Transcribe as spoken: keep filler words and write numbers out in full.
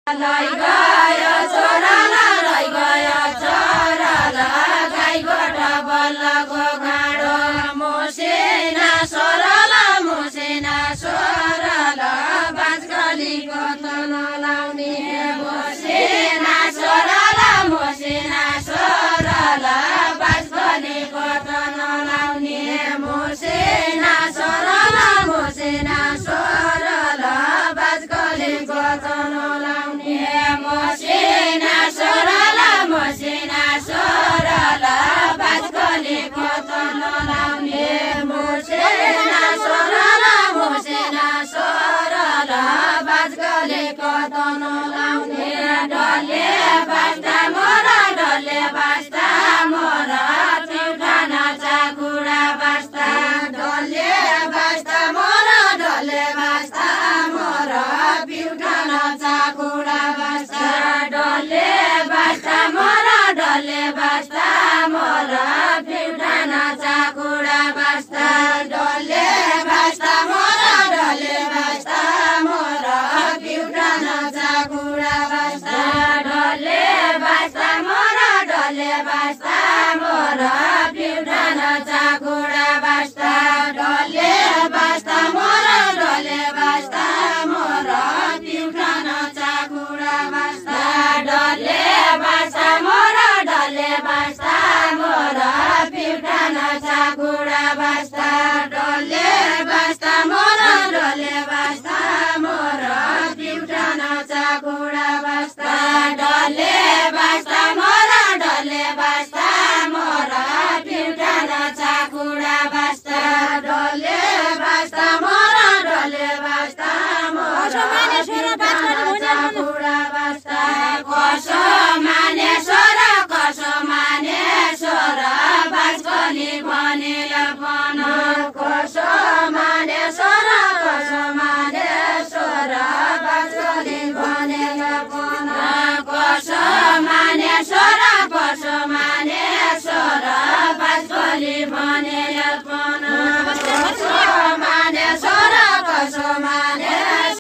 लै गयो छोराला लै गयो छोराला गाई गोठा बल्लको घाँडो मोसेना सोराला मोसेना सोराला बाँसगलीको तन लाउने मोसेना सोराला मोसेना सोराला बाँसगलीको तन लाउने मोसेना सोराला मोसेना सोराला बाँसगलीको तन लाउने मोसेना सोराला मोसेना सोराला बाँसगलीको तन लाउने मोसेना सोराला मोसेना सोराला बाँसगलीको तन लाउने डल्ले बास्ता मोरा डल्ले बास्ता मोरा तिउठाना चाकुडा बास्ता डल्ले बास्ता मोरा डल्ले बास्ता मोरा पिउठाना चाकुडा बास्ता डल्ले बास्ता मोरा डल्ले बास्ता मोरा पिउठाना चाकुडा बास्ता डल्ले बास्ता मोरा डल्ले बास्ता मोरा पिउठाना चाकुडा बास्ता डल्ले बास्ता मोरा डल्ले बास्ता मोरा पिउठाना चाकुडा बास्ता डल्ले बास्ता मोरा डल्ले बास्ता मोरा पिउठाना चाकुडा बास्ता डल्ले बास्ता मोरा डल्ले बास्ता मोरा पिउठाना चाकुडा बास्ता डल्ले बास्ता मोरा डल्ले बास्ता मोरा पिउठाना चाकुडा बास्ता डल्ले बास्ता मोरा डल्ले बास्ता मोरा पिउठाना चाकुडा बास्ता डल्ले बास्ता मोरा डल्ले बास्ता मोरा पिउठाना चाकुडा बास्ता कसो माने सोरा कसो माने सोरा बाँसगली भनेर भन कसो माने सोरा कसो माने सोरा बाँसगली भनेर भन कसो माने सोरा कसो माने